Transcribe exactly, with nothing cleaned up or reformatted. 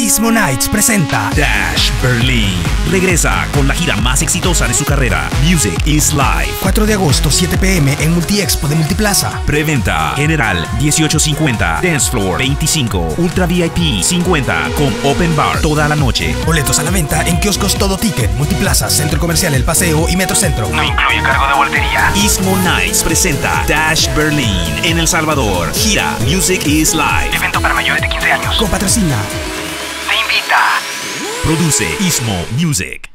Istmo Nights presenta Dash Berlin. Regresa con la gira más exitosa de su carrera, Music is Live. cuatro de agosto, siete p m en Multiexpo de Multiplaza. Preventa General dieciocho cincuenta, Dance Floor veinticinco, Ultra V I P cincuenta con Open Bar toda la noche. Boletos a la venta en kioscos Todo Ticket, Multiplaza, Centro Comercial El Paseo y Metrocentro. No incluye cargo de boletería. Istmo Nights presenta Dash Berlin en El Salvador. Gira Music is Live. Evento para mayores de quince años. Con patrocina Te invita. Produce Istmo Music.